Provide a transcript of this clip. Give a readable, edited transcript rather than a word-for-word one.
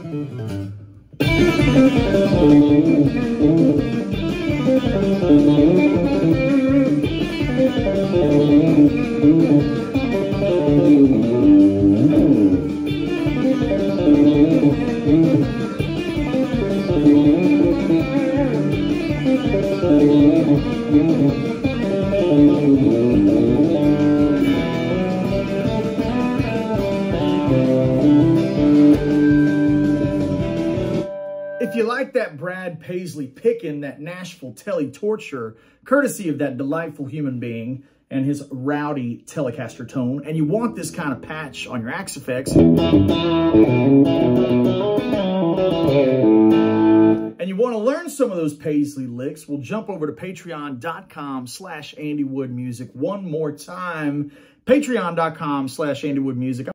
If you like that Brad Paisley picking, that Nashville telly torture, courtesy of that delightful human being and his rowdy Telecaster tone, and you want this kind of patch on your Axe effects, and you want to learn some of those Paisley licks, well, jump over to patreon.com/AndyWoodMusic one more time. Patreon.com/AndyWoodMusic.